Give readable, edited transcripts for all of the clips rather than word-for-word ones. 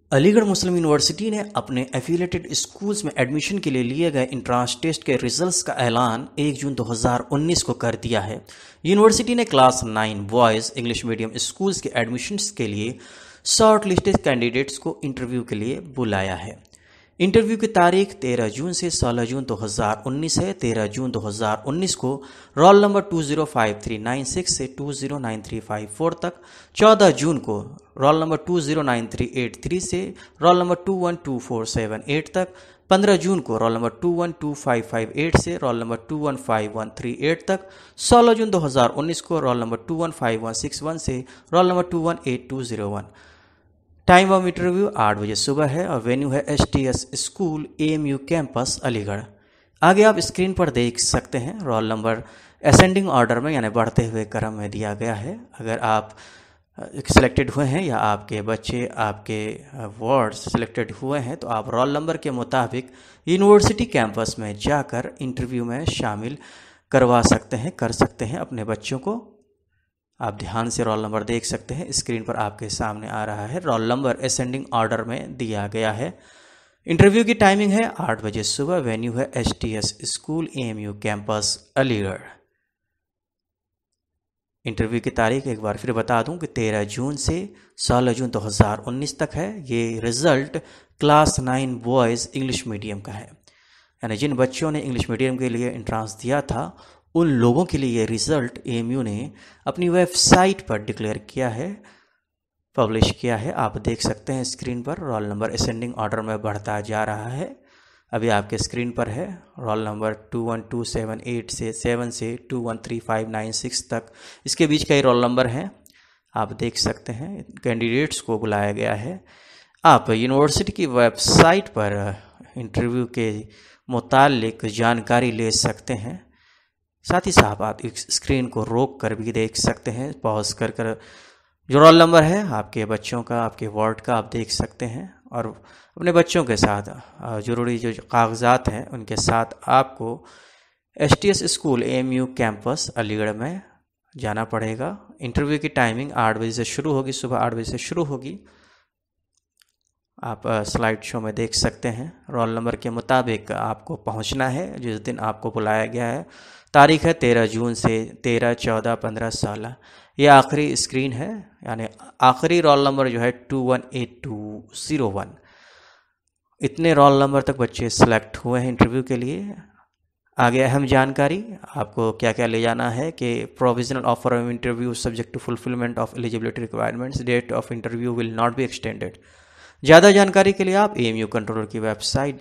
अलीगढ़ मुस्लिम university ने अपने affiliated schools में एडमिशन के लिए गए इंट्रांस टेस्ट के रिजल्ट्स का ऐलान 1 जून 2019 को कर दिया है। यूनिवर्सिटी ने class 9 boys English medium schools के एडमिशन्स के लिए शॉर्ट लिस्टेड कैंडिडेट्स को इंटरव्यू के लिए बुलाया है। इंटरव्यू की तारीख 13 जून से 16 जून 2019 है। 13 जून 2019 को रोल नंबर 205396 से 209354 तक, 14 जून को रोल नंबर 209383 से रोल नंबर 212478 तक, 15 जून को रोल नंबर 212558 से रोल नंबर 215138 तक, 16 जून 2019 को रोल नंबर 215161 से roll number 218201। Time of interview 8 बजे सुबह है और वेन्यू है STS school AMU campus Aligarh. आगे आप स्क्रीन पर देख सकते हैं रोल नंबर असेंडिंग ऑर्डर में यानी बढ़ते हुए क्रम में दिया गया है। अगर आप सिलेक्टेड हुए हैं या आपके बच्चे आपके वार्ड्स सिलेक्टेड हुए हैं तो आप रोल नंबर के मुताबिक यूनिवर्सिटी कैंपस में जाकर इंटरव्यू में शामिल करवा सकते हैं, कर सकते हैं अपने बच्चों को। आप ध्यान से रोल नंबर देख सकते हैं, स्क्रीन पर आपके सामने आ रहा है। रोल नंबर असेंडिंग ऑर्डर में दिया गया है। इंटरव्यू की टाइमिंग है 8 बजे सुबह। वेन्यू है STS school AMU campus Aligarh. Interview की तारीख एक बार फिर बता दूं कि 13 जून से 16 जून 2019 तक है। ये result class 9 boys English medium का है, यानी जिन बच्चों ने इंग्लिश मीडियम के लिए एंट्रेंस दिया था उन लोगों के लिए ये रिज़ल्ट AMU ने अपनी वेबसाइट पर डिक्लेयर किया है, पब्लिश किया है। आप देख सकते हैं स्क्रीन पर रोल नंबर असेंडिंग ऑर्डर में बढ़ता जा रहा है। अभी आपके स्क्रीन पर है रोल नंबर 2127 से 7 से 213596 तक, इसके बीच कई रोल नंबर हैं। आप देख सकते हैं कैंडिडेट्स को बुलाया गया है। आप यूनिवर्सिटी की वेबसाइट पर इंटरव्यू के मुतालिक जानकारी ले सकते हैं। साथ ही साथ आप स्क्रीन को रोक कर भी देख सकते हैं, पॉज कर जो रोल नंबर है आपके बच्चों का, आपके वार्ड का आप देख सकते हैं और अपने बच्चों के साथ ज़रूरी जो कागजात हैं उनके साथ आपको STS school AMU campus Aligarh में जाना पड़ेगा। इंटरव्यू की टाइमिंग 8 बजे से शुरू होगी, सुबह 8 बजे से शुरू होगी। आप स्लाइड शो में देख सकते हैं रोल नंबर के मुताबिक आपको पहुंचना है जिस दिन आपको बुलाया गया है। तारीख है 13 जून से 13, 14, 15, 16। ये आखिरी स्क्रीन है, यानी आखिरी रोल नंबर जो है 218201। इतने रोल नंबर तक बच्चे सेलेक्ट हुए हैं इंटरव्यू के लिए। आगे अहम जानकारी आपको क्या क्या ले जाना है कि provisional offer of interview subject to fulfilment of eligibility requirements, date of interview will not be extended. ज़्यादा जानकारी के लिए आप AMU कंट्रोलर की वेबसाइट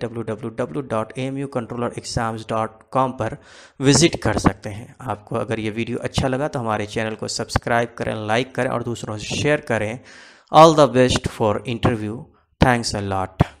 www.amucontrollerexams.com पर विजिट कर सकते हैं। आपको अगर ये वीडियो अच्छा लगा तो हमारे चैनल को सब्सक्राइब करें, लाइक करें और दूसरों से शेयर करें। All the best for interview. Thanks a lot.